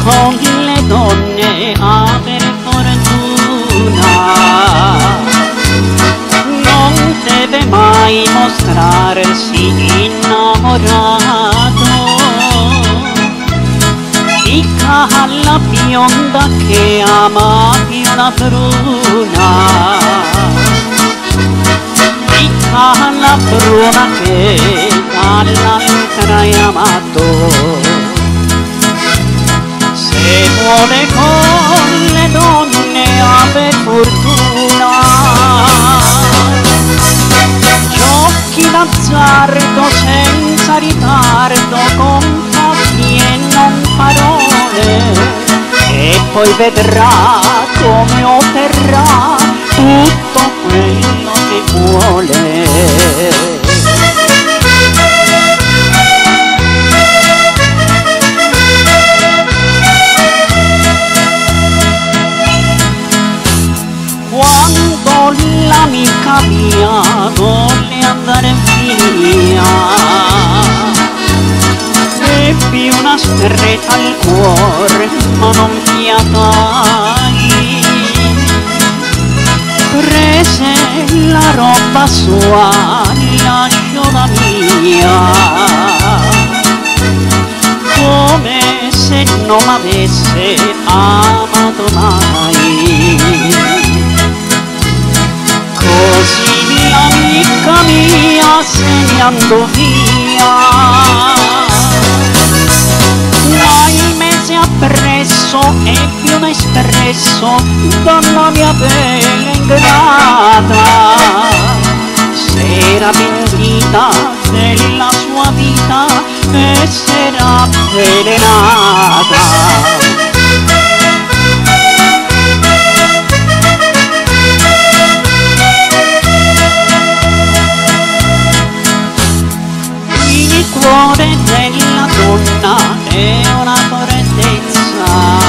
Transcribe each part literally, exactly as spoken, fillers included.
con le donne avere fortuna, non deve mai mostrarsi innamorato. Dica alla bionda che ama più la bruna, dica alla bruna che dall'altra è amato. Se vuole con le donne aver fortuna, giochi d'azzardo senza ritardo, con fatti e non parole, e poi vedrà come otterrà tutto quello che vuole. Quando l'amica mia volle andare via, ebbi una stretta al cuore ma non fiatai. Prese la roba sua, lasciò la mia, come se non m'avesse amato mai. Così l'amica mia se ne andò via. Dai mesi appresso ebbi un espresso dalla mia bella ingrata. S'era pentita della sua vita e s'era avvelenata. Il cuore della donna è una correttezza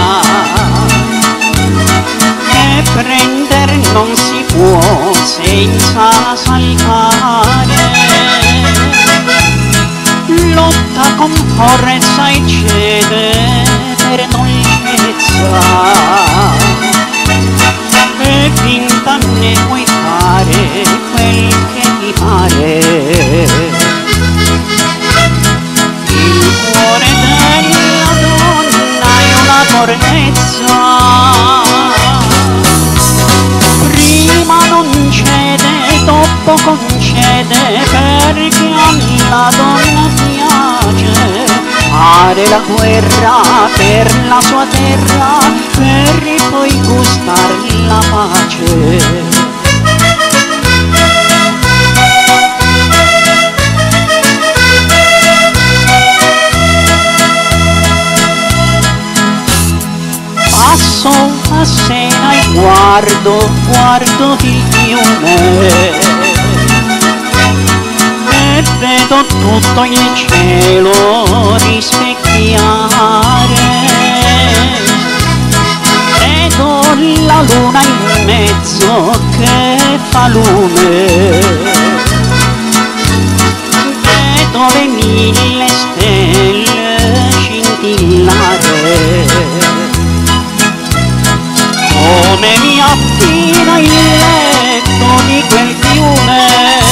che prendere non si può senza saltare. Lotta con forza e cede per dolcezza, e finta ne puoi fare quel che ti pare. Cornezza prima non cede, dopo concede, perché alla donna piace fare la guerra per la sua terra, per poi gustare la pace. Passo a sera e guardo, guardo il fiume, e vedo tutto il cielo rispecchiare. Vedo la luna in mezzo che fa lume, vedo le mille stelle scintillare. Come mi attina il letto di quel fiume,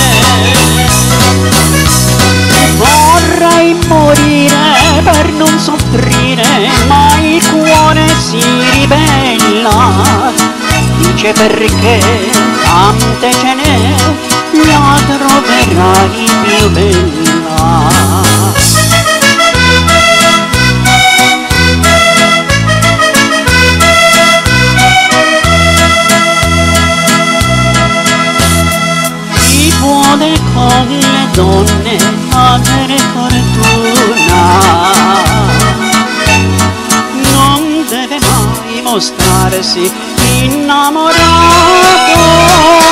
vorrei morire per non soffrire, ma il cuore si ribella. Dice perché tante ce n'è, la troverai più bella. Vuole con le donne avere fortuna, non deve mai mostrarsi innamorato.